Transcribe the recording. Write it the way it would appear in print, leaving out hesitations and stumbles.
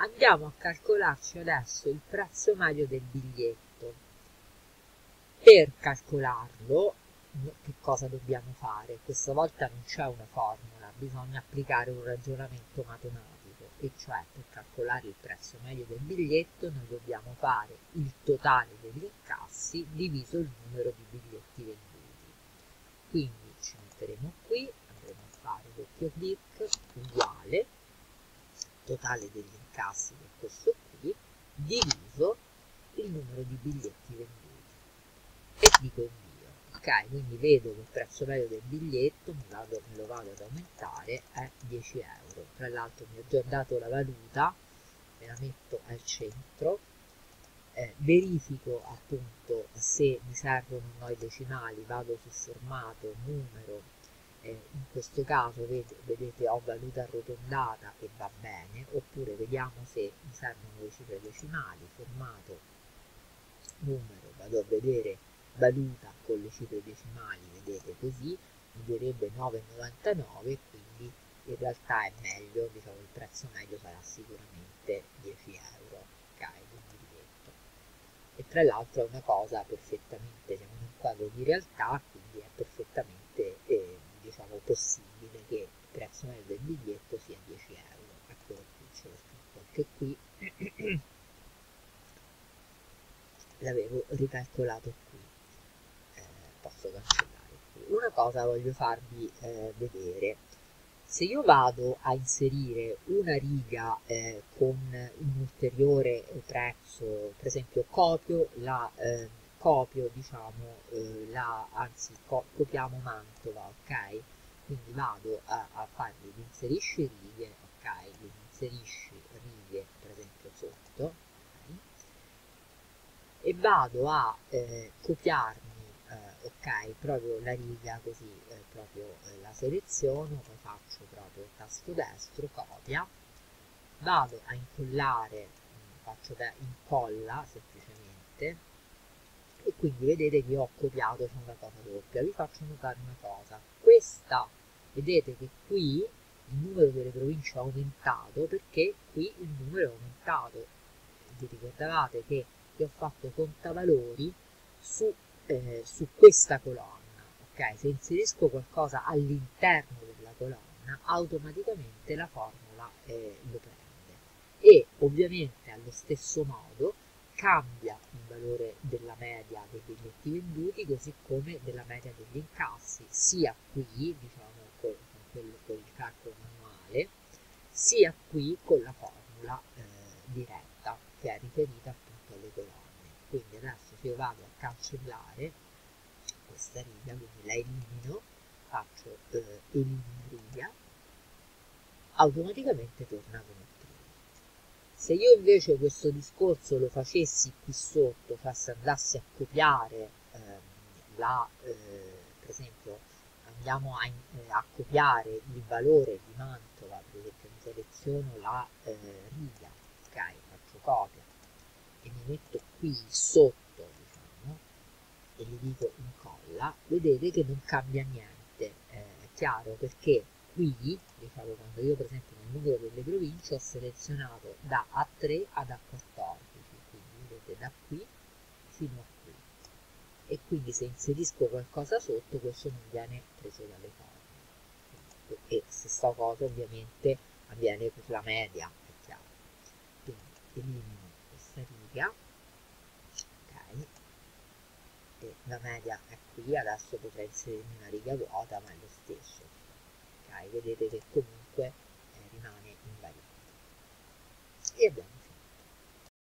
Andiamo a calcolarci adesso il prezzo medio del biglietto. Per calcolarlo, che cosa dobbiamo fare? Questa volta non c'è una formula, bisogna applicare un ragionamento matematico, e cioè per calcolare il prezzo medio del biglietto noi dobbiamo fare il totale degli incassi diviso il numero di biglietti venduti. Quindi ci metteremo qui, andremo a fare doppio clic, uguale, totale degli incassi, che è questo qui, diviso il numero di biglietti venduti. E dico invio, ok? Quindi vedo che il prezzo medio del biglietto me lo vado ad aumentare, è 10 euro. Tra l'altro mi ho già dato la valuta, me la metto al centro, verifico appunto se mi servono o no i decimali, vado su formato, numero, in questo caso vedete ho valuta arrotondata e va bene, oppure vediamo se mi servono le cifre decimali, formato, numero, vado a vedere valuta con le cifre decimali, vedete così, mi direbbe 9,99, quindi in realtà è meglio, diciamo il prezzo medio sarà sicuramente 10 euro, ok, un biglietto. E tra l'altro è una cosa perfettamente, siamo in un quadro di realtà, quindi è perfettamente diciamo possibile che il prezzo medio del biglietto sia 10 euro. Eccolo qui, ce l'ho scritto anche qui. L'avevo ricalcolato qui, posso cancellare qui. Una cosa voglio farvi vedere: se io vado a inserire una riga con un ulteriore prezzo, per esempio copiamo Mantova, ok? Quindi vado a fargli l'inserisci righe, ok? Quindi inserisci righe per esempio sotto, ok? E vado a copiarmi, ok, proprio la riga così, proprio la seleziono, poi faccio proprio il tasto destro, copia, vado a incollare, faccio da incolla semplicemente, e quindi vedete che ho copiato, c'è una cosa doppia. Vi faccio notare una cosa: questa, vedete che qui il numero delle province è aumentato perché qui il numero è aumentato. Vi ricordavate che ho fatto contavalori su questa colonna, ok? Se inserisco qualcosa all'interno della colonna, automaticamente la formula lo prende, e ovviamente allo stesso modo cambia il valore della media dei biglietti venduti, così come della media degli incassi, sia qui, diciamo, con il calcolo manuale, sia qui con la formula diretta, che è riferita appunto alle colonne. Quindi adesso se io vado a cancellare questa riga, quindi la elimino, faccio elimina riga, automaticamente torna come prima. Se io invece questo discorso lo facessi qui sotto, cioè se andassi a copiare per esempio andiamo a copiare il valore di Mantova, per esempio mi seleziono la riga, ok, faccio copia e mi metto qui sotto, diciamo, e gli dico incolla, vedete che non cambia niente, è chiaro, perché qui, diciamo, quando io per esempio nel numero delle province ho selezionato da A3 ad A14, quindi vedete da qui fino a qui, e quindi se inserisco qualcosa sotto questo non viene preso dalle formule, e stessa cosa ovviamente avviene per la media, è chiaro. Quindi elimino questa riga, ok, e la media è qui, adesso potrei inserirmi una riga vuota, ma è lo stesso, ok? Vedete che comunque